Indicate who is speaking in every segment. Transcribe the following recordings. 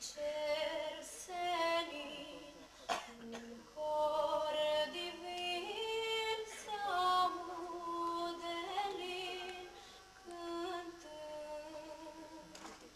Speaker 1: cer senin, un cor divin se aude lin cântând.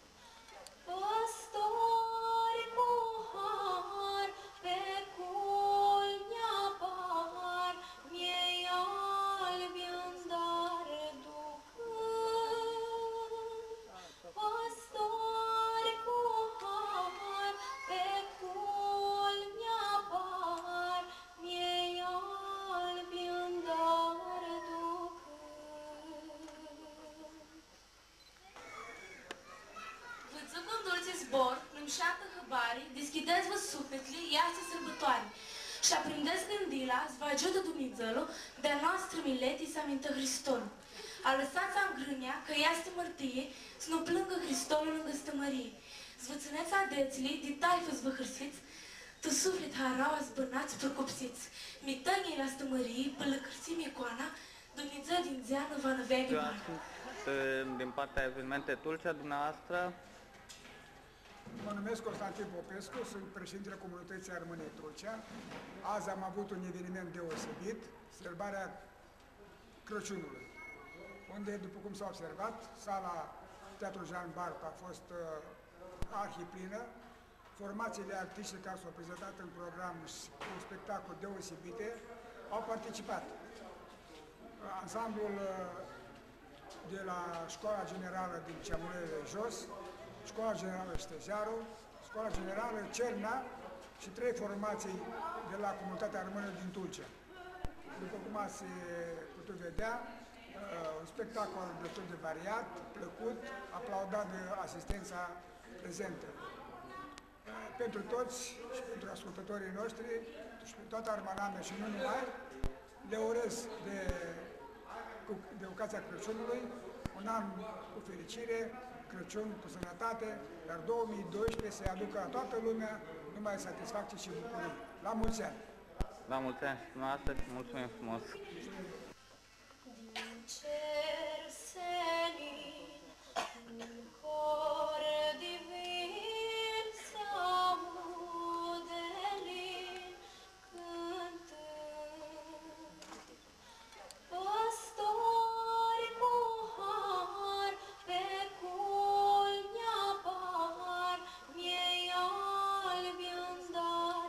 Speaker 1: Păstori cu har pe culmi apar, miei albi în dar ducând. Păstori cu har pe culmi apar, miei albi în dar ducând.
Speaker 2: Văzând un dulce zbor, numșată hăbarii, deschidez-vă sufletli, iasă sărbătoare și aprindez gândila, vă ajută Dumnezeu, de-a noastră miletii să amintă Hristonul. A lăsat-ți îngrânia, că este mărtie, să nu plângă Hristonul lângă stămărie. Zvățâneți adețilii, de taifă zvăhărsiți, tu suflet harau azbârnați, precopsiți. Mitănii la stămărie, până cârțim icoana, Dumnezeu din zeană va năvea ghibana.
Speaker 3: Din partea evenimente Tulcea, dumneavoastră?
Speaker 4: Mă numesc Constantin Popescu, sunt președintele Comunității Armânei Tulcea. Azi am avut un eveniment deosebit, sărbarea Crăciunului, unde, după cum s-a observat, sala Teatrul Jean Bart a fost arhiplină. Formațiile artistice care s-au prezentat în program cu un spectacol deosebite au participat. Ansamblul de la Școala Generală din Ceamurele de Jos, Școala Generală Ștejaru, Școala Generală Cerna și 3 formații de la Comunitatea Armână din Tulcea. După cum ați putut vedea, un spectacol destul de variat, plăcut, aplaudat de asistența prezentă. Pentru toți și pentru ascultătorii noștri și pentru toată Armana și nu numai, le urez de ocazia Crăciunului un an cu fericire, Crăciun cu sănătate, iar 2012 să-i aducă la toată lumea numai satisfacție și bucurie. La mulți ani!
Speaker 3: La mulți ani și dumneavoastră și mulțumim frumos!
Speaker 1: Din cer senin, un cor divin se aude lin cântând. Păstori cu har pe culmi apar, miei albi în dar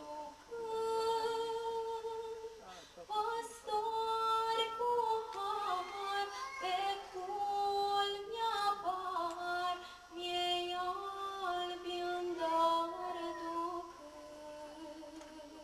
Speaker 1: ducând. Păstori cu har pe culmi apar, miei albi în dar ducând.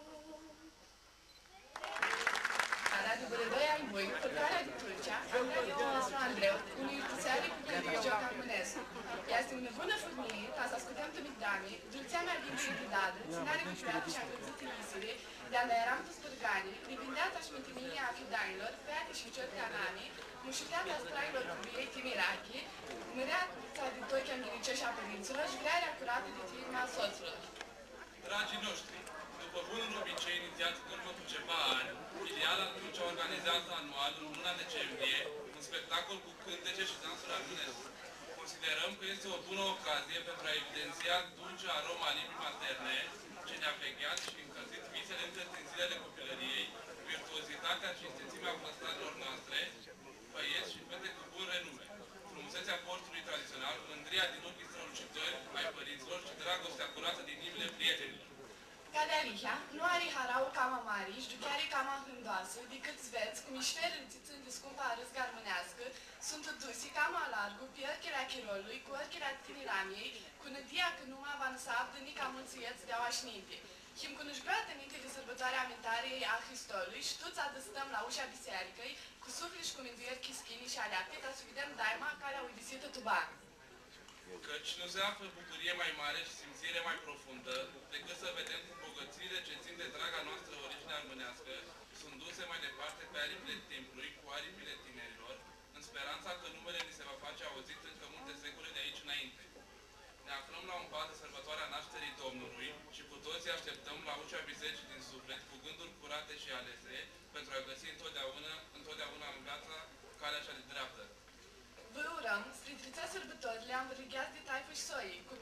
Speaker 5: Radio Bălădoi ai voi, Făcarea de Tulcea, Andrei Ionescu Andreu, unui urtițare cu pregătire joc armânescu. Este una bună furnie ca să ascultăm tumidami, dulțeamea din Trinidad, ținare cu preată și agățite misile, de-a ne eram tu spărgani, privindeața și mântânirea afidanilor, feate și ciori canani, mușuteamea strailor cu bilei timirache, măreața de tochi anghilicioși a părinților și vrearea curată de tirimea soților.
Speaker 6: Dragii noștri, după bunul obicei inițiat în urmă cu ceva ani, filiala Tulcea organizează anual în luna decembrie un spectacol cu cântece și dansuri armânesque. Considerăm că este o bună ocazie pentru a evidenția dulcea aroma limbii materne ce ne-a vegheat și încălzit visele încă din zilele copilăriei, virtuozitatea și înțețimea păstranilor noastre, băieți și fete cu bun renume, frumusețea portului tradițional, mândria din ochii strălucitori ai părinților și dragostea curată din inimile prietenilor.
Speaker 5: Caderiha nu are harau cama mari și chiar cama hândoasă, decât sveți, cu mișferi înțițând de scumpa râs garmânească, sunt dusi cama largu, pe ărcherea chirolului, cu ărcherea tiniramiei, cu nădia că numai avansab, dânica mulțieți de-au așninte. Chim cu nu-și bea tănite de sărbătoarea amintarei a Hristolului și toți adăstăm la ușa bisericăi, cu suflet și cu mântuieri chischini și aleapte, ca să vedem daima care au udisită tuban.
Speaker 6: Căci nu se află bucurie mai mare și simțire mai profundă decât să vedem cum bogățiile ce țin de draga noastră origine armânească sunt duse mai departe pe aripile timpului cu aripile tinerilor, în speranța că numele ni se va face auzit încă multe secole de aici înainte. Ne aflăm la un pas de sărbătoarea nașterii Domnului și cu toții așteptăm la ușa bisericii din suflet cu gânduri curate și alese pentru a găsi întotdeauna în viața calea cea de dreaptă.
Speaker 5: Vă urăm, spre trița sărbătorile, am vărigheați de taifă și soi, cum știați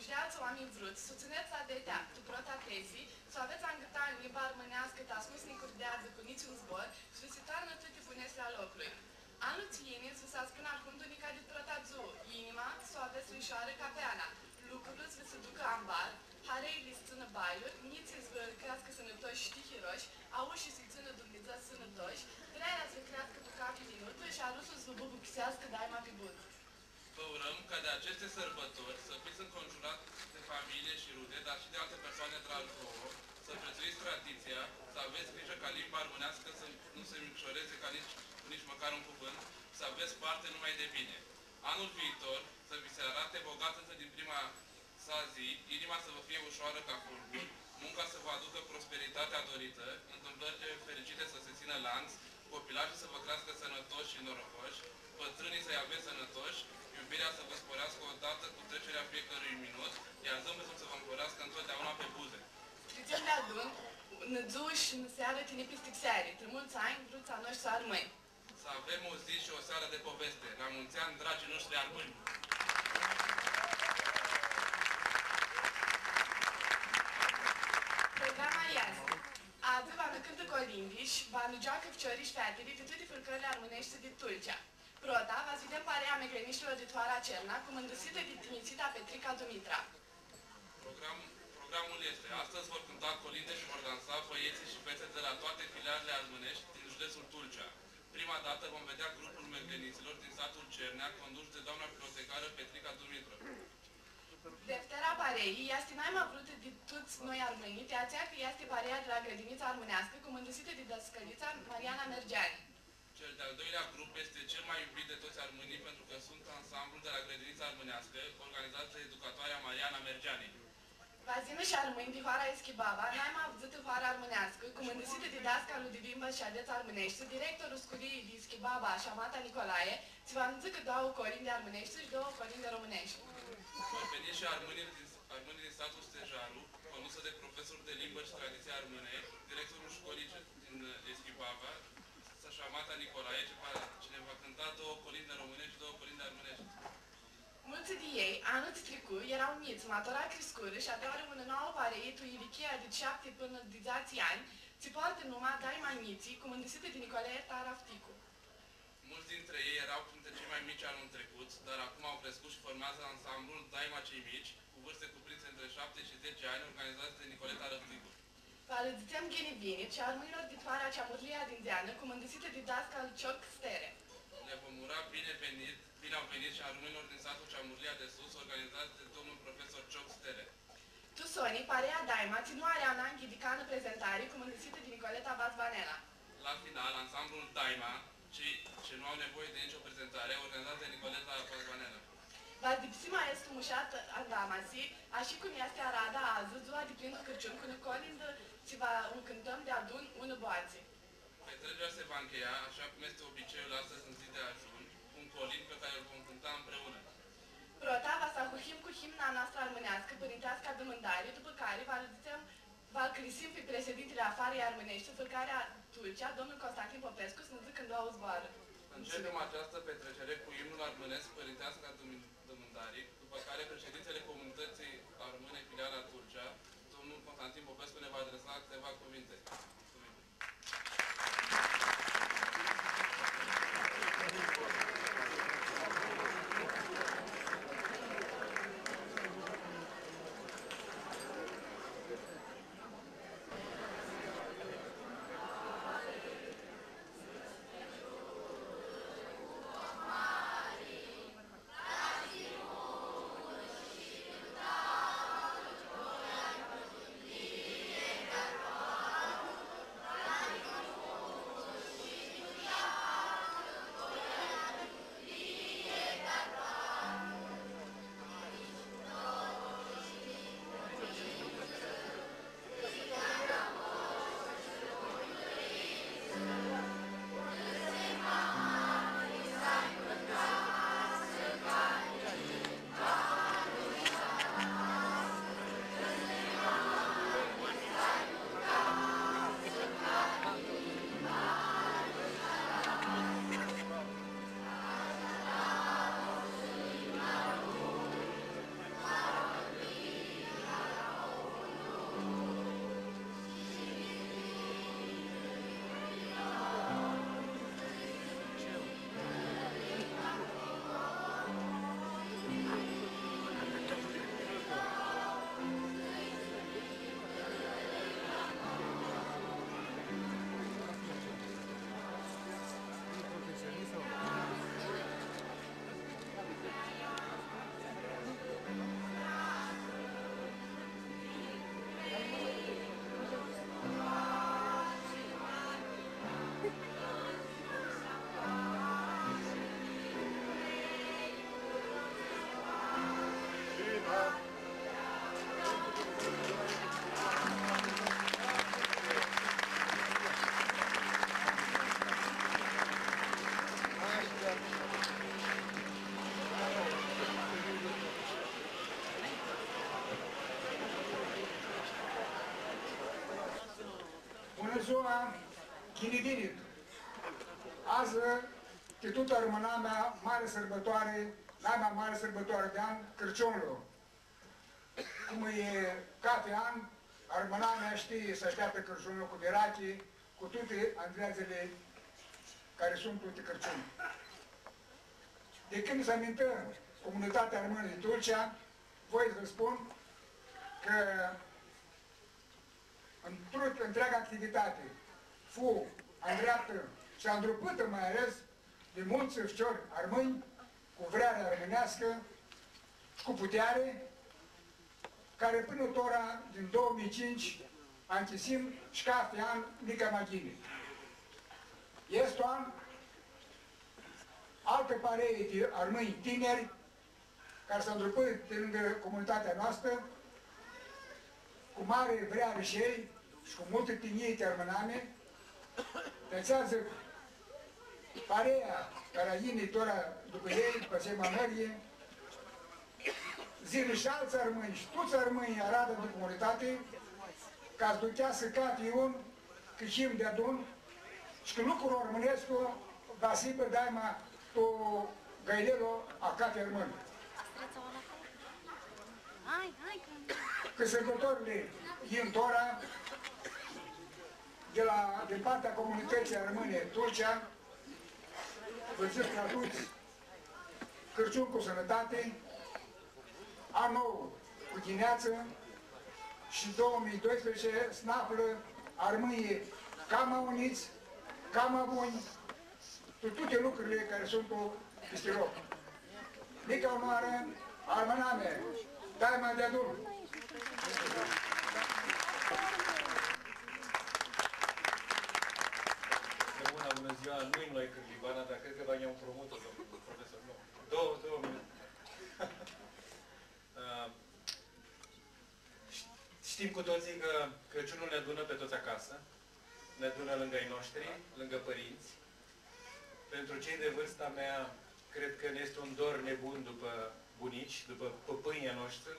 Speaker 5: am vrut, susțineți adetea, tu protatezi, să aveți angăta în limba armânească, ta spus nicurdează cu niciun zbor, și vă se toarnă toate funestea locului. Anul țienii, să se spun acum dunica de protazu, inima, să o aveți ușoară ca peana, lucrurile să se ducă ambar, harei li țină bailuri, niții să vă crească sănătoși și tihiroși, aușii să-i țină Dumnezeu sănătoși, treia să crească pe capii minută și arusul să vă bubuxiască daima pe bun.
Speaker 6: Vă urăm ca de aceste sărbători să fiți înconjurat de familie și rude, dar și de alte persoane dragi vouă, să prețuiți tradiția, să aveți grijă ca limba românească să nu se micșoreze ca nici măcar un cuvânt, să aveți parte numai de bine. Anul viitor să vi se arate bogat încă din prima sa zi, inima să vă fie ușoară ca fulgur, munca să vă aducă prosperitatea dorită, întâmplările fericite să se țină lanț, copilașii să vă crească sănătoși și norocoși, bătrânii să-i aveți sănătoși, iubirea să vă sporească odată cu trecerea fiecărui minut, iar zâmbetul să vă împărească întotdeauna pe buze.
Speaker 5: Stricem de adun, nădzuși în seară tine pistic seare, de mulți ani, vruța noștri să armâi.
Speaker 6: Să avem o zi și o seară de poveste. La mulți ani, dragii noștri armâni!
Speaker 5: Programa este: azi vă cântă colimbiș, vă joacă fcioriși fetele de toate fâlcările armânești de Tulcea. Prota, vă vedem parea megreniștilor de Toara Cerna, cu mândrusită de Timițita Petrica Dumitra.
Speaker 6: Programul este: astăzi vor cânta colinde și vor dansa băieții și fete de la toate filialele armânești din județul Tulcea. Prima dată vom vedea grupul megleniților din satul Cernea, condus de doamna bibliotecară Petrica Dumitră.
Speaker 5: Deftera pareii este naima vrută de toți noi armânii, de aceea că este pareia de la grădinița armânească, cu mândrusită de dăscălița Mariana Mergeani.
Speaker 6: Cel de-al doilea grup este cel mai iubit de toți armânii pentru că sunt ansamblul de la grădinița armânească, organizat de educatoarea Mariana Mergeani.
Speaker 5: Vazină și armâni de Hoara Eschibaba, naima văzută Hoara armânească, cu mândrusită de dascalul de limbă și adeț armânești, directorul sculiei de Eschibaba, Șamata Nicolae, ți va anunță că două colinde armânești și două colinde românești.
Speaker 6: Vor veni și armânii din satul Stejaru, condusă de profesor de limbă și tradiție armâne, directorul școlii din Eschibaba, Șamata Nicolae, cine va cânta două colinde românești și două colinde armânești.
Speaker 5: Mulți de ei, anul trecut, erau miți, matura crescură și adeoară una nouă pareie, tu irichia de 7 până de 10 ani, ți poartă numai dai mai miții, cu mândrusită de Nicolae Tarafticu.
Speaker 6: Mulți dintre ei erau printre cei mai mici anul trecut, dar acum au crescut și formează ansamblul Daima Cei Mici, cu vârste cuprinse între 7 și 10 ani, organizați de Nicoleta Răsticu.
Speaker 5: Vă alăduțem Ghenivinit și armâilor din Toarea Ceamurlia din Deană, cu mândrusită de dascal Cioc Stere.
Speaker 6: Le vom ura bine au venit și armânilor din satul Ceamurlia de Sus, organizați de domnul profesor Cioc Stere.
Speaker 5: Tu, Soni, parea Daima, ți nu are un an ghidicană prezentare, cu mândrusită de Nicoleta Bazbanela.
Speaker 6: La final, ansamblul Daima, cei ce nu au nevoie de nicio prezentare, organizat de Nicoleta Bazbanela.
Speaker 5: Va dipsima este mușat andamasi, așa cum este arada azi, ziua de plin Crăciun, cu colindă ți va încântăm de adun ună boații.
Speaker 6: Petrecerea se va încheia, așa cum este obiceiul astăzi în zi de ajun, cu un colind pe care îl vom cânta împreună.
Speaker 5: Prota va să ahuhim cu himna noastră armânească, părintească de mândare, după care va crisim pe președintele afarei armânești, fălcarea Tulcea, domnul Constantin Popescu, să ne zică în două zboară.
Speaker 6: Începem această petrecere cu imnul armânesc părintească de mândare, după care președintele comunității armâne filiala Tulcea, domnul Constantin Popescu, ne va adresa câteva cuvinte.
Speaker 4: ziua Chinidinit. Azi, titută rămâna mea mare sărbătoare, mea mare sărbătoare de an, Crăciunul. Cum e cate an, rămâna mea știe să așteaptă Crăciunul cu derache, cu toate andreazele care sunt toate Crăciuni. De când se amintă comunitatea română din Tulcea, voi să spun că întreaga activitate fu îndreaptă și îndrupâtă mai ales de mulți oficiori armâni cu vrearea românească și cu putere, care până ora din 2005 a închisim șcafte an mica maghine. Este an alte parei de armâni tineri care s-au îndrupit de lângă comunitatea noastră cu mare vreare și ei și cu multe tinerii armâname, tățează parea care a init ora după ei, după semănărie, zile și alți armâni și toți armânii arată de comunitate ca să ducea să cate un câșim de adun și că lucrul românescu va sipă daima tu găilelo a cate armân. Că sărbătorile în tora din partea comunității armâne Tulcea, vă traduți Crăciun cu sănătate, An nou cu ghineață și 2012 snaflă armâie cam uniți, cam buni, toate lucrurile care sunt peste loc. Mica onoare, armâna mea, dai mai de adun.
Speaker 7: Bună ziua, nu-i noi Cârlibana, dar cred că va ia un promotă, domnul profesor. Nu. Două minute. Știm cu toții că Crăciunul ne adună pe toți acasă, ne adună lângă ai noștri, lângă părinți. Pentru cei de vârsta mea, cred că ne este un dor nebun după bunici, după păpâinii noștri.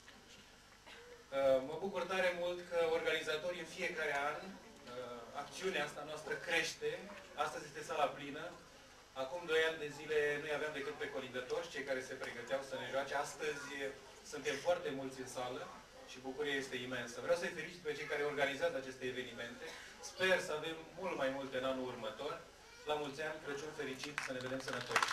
Speaker 7: Mă bucur tare mult că organizatorii în fiecare an, acțiunea asta noastră crește. Astăzi este sala plină. Acum 2 ani de zile nu aveam decât pe colindători, cei care se pregăteau să ne joace. Astăzi suntem foarte mulți în sală și bucuria este imensă. Vreau să-i felicit pe cei care organizează aceste evenimente. Sper să avem mult mai multe în anul următor. La mulți ani, Crăciun fericit, să ne vedem sănătoși!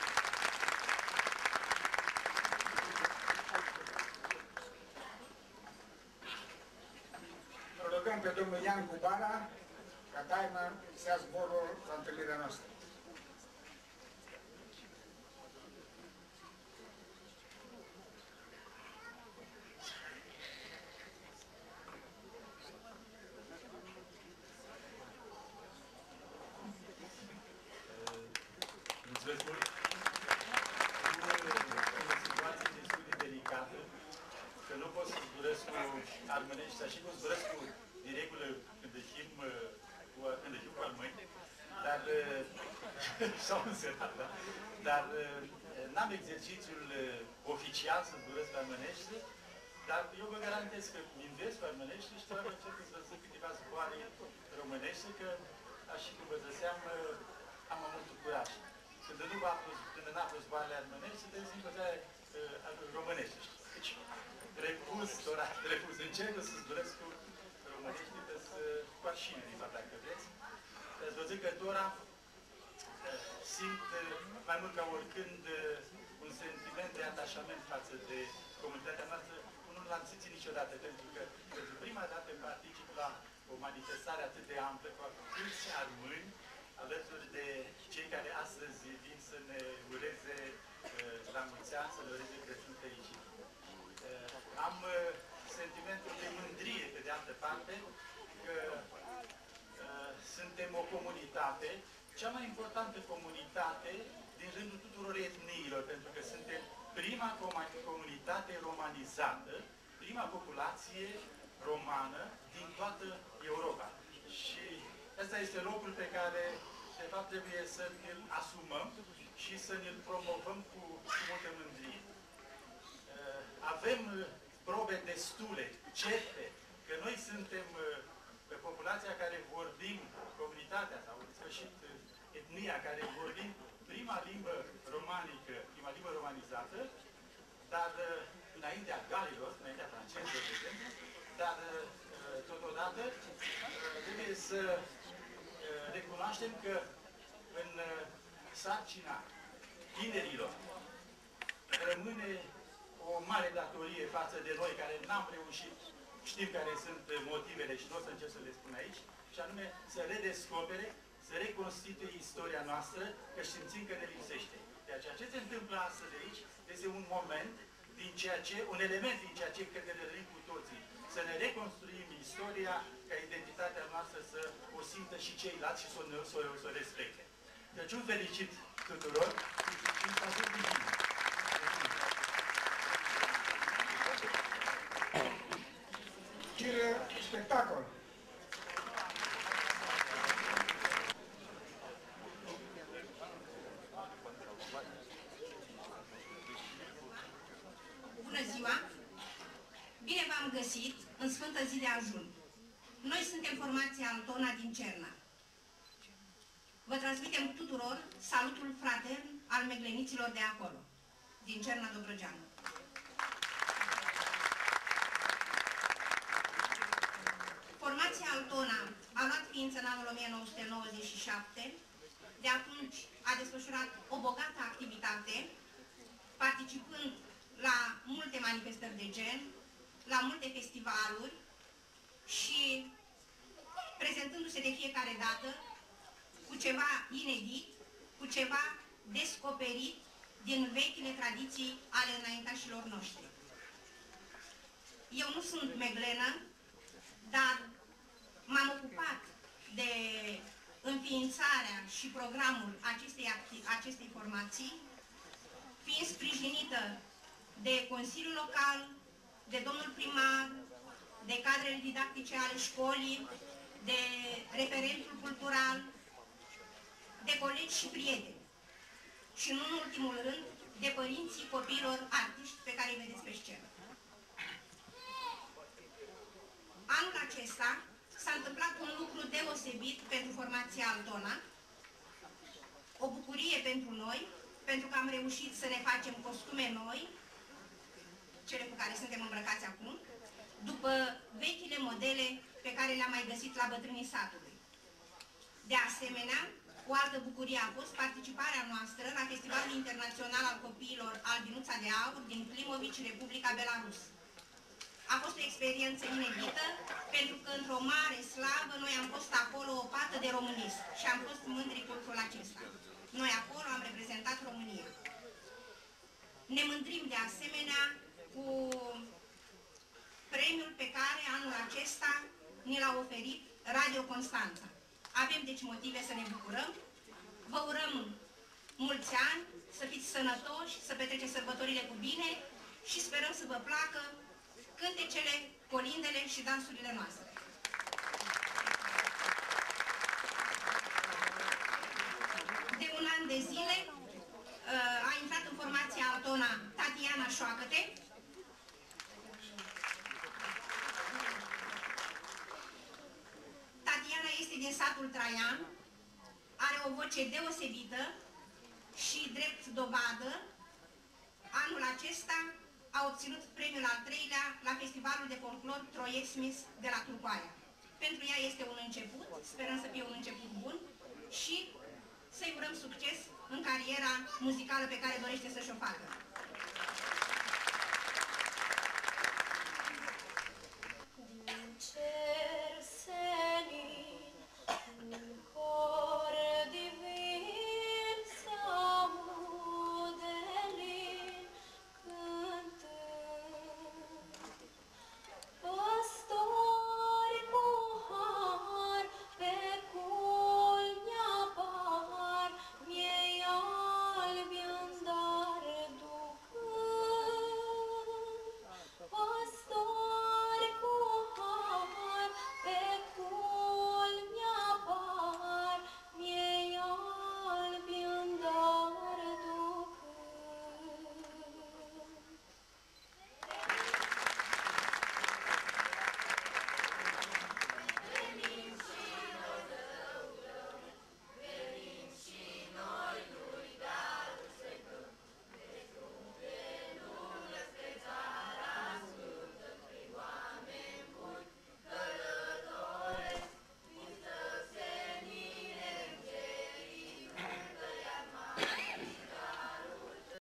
Speaker 4: Rugăm pe domnul Ian Cubana ca taimă să ia zborul la întâlnirea noastră.
Speaker 8: Mulțumesc mult! În o situație destul de delicată, că nu pot să zburesc cu armănești, așa cum zburesc cu, de regulă, când ieșim cu armâni, dar, sau înserat, da? Dar n-am exercițiul oficial să zburesc cu armănești, dar eu vă garantez că invers cu armănești și trebuie încerc să văd câteva zboare românești, că, așa cum vă dăseam, am mult curaj. Când n-a fost zboarele armănești, se trebuie să românești. Deci, refuz, încerc să zburesc cu românești, cu arșine, din fapt, dacă vreți. Ați văzut că Dora simt mai mult ca oricând un sentiment de atașament față de comunitatea noastră. Nu l-am simțit niciodată, pentru că pentru prima dată particip la o manifestare atât de amplă, cu atâți armâni, alături de cei care astăzi vin să ne ureze la mulți ani, să ne ureze Crăciun fericit. Am sentimentul de mândrie, pe de altă parte, că suntem o comunitate, cea mai importantă comunitate din rândul tuturor etniilor, pentru că suntem prima comunitate romanizată, prima populație romană din toată Europa. Și ăsta este locul pe care, de fapt, trebuie să ne-l asumăm și să ne-l promovăm cu multă mândrie. Avem probe destule, certe, că noi suntem populația care vorbim, comunitatea sau în sfârșit etnia care vorbim prima limbă romanică, prima limbă romanizată, dar înaintea galilor, înaintea francezilor, de exemplu, dar totodată trebuie să recunoaștem că în sarcina tinerilor rămâne o mare datorie față de noi care n-am reușit, știm care sunt motivele și nu o să încerc să le spun aici, și anume să redescopere, să reconstituie istoria noastră, că simțim că ne lipsește. Iar ceea ce se întâmplă astăzi aici este un moment din ceea ce, un element din ceea ce cred că ne dorim cu toții, să ne reconstruim istoria ca identitatea noastră să o simtă și ceilalți și să o respecte. Deci un fericit tuturor și să ajung din bine.
Speaker 4: Spectacol.
Speaker 9: Bună ziua! Bine v-am găsit în Sfântă Zi de Ajun. Noi suntem formația Altona din Cerna. Vă transmitem tuturor salutul fratern al megleniților de acolo, din Cerna Dobrăgeană. Formația Altona a luat ființă în anul 1997, de atunci a desfășurat o bogată activitate, participând la multe manifestări de gen, la multe festivaluri și prezentându-se de fiecare dată cu ceva inedit, cu ceva descoperit din vechile tradiții ale înaintașilor noștri. Eu nu sunt meglenă, dar m-am ocupat de înființarea și programul acestei formații, fiind sprijinită de Consiliul Local, de domnul primar, de cadrele didactice ale școlii, de referentul cultural, de colegi și prieteni. Și nu în ultimul rând, de părinții copiilor artiști pe care îi vedeți pe scenă. Anul acesta s-a întâmplat un lucru deosebit pentru formația Altona, o bucurie pentru noi, pentru că am reușit să ne facem costume noi, cele cu care suntem îmbrăcați acum, după vechile modele pe care le-am mai găsit la bătrânii satului. De asemenea, o altă bucurie a fost participarea noastră la Festivalul Internațional al Copiilor Albinuța de Aur din Klimovici, Republica Belarus. A fost o experiență inedită, pentru că într-o mare slavă noi am fost acolo o pată de românism și am fost mândri cu lucrul acesta. Noi acolo am reprezentat România. Ne mândrim de asemenea cu premiul pe care anul acesta ni l-a oferit Radio Constanța. Avem deci motive să ne bucurăm. Vă urăm mulți ani, să fiți sănătoși, să petreceți sărbătorile cu bine și sperăm să vă placă cântecele, colindele și dansurile noastre. De un an de zile a intrat în formația Altona Tatiana Șoacăte. Tatiana este din satul Traian, are o voce deosebită și drept dovadă, anul acesta a obținut premiul al 3-lea la Festivalul de Folclor Troiesmis de la Turcoaia. Pentru ea este un început, sperăm să fie un început bun și să-i urăm succes în cariera muzicală pe care dorește să-și o facă.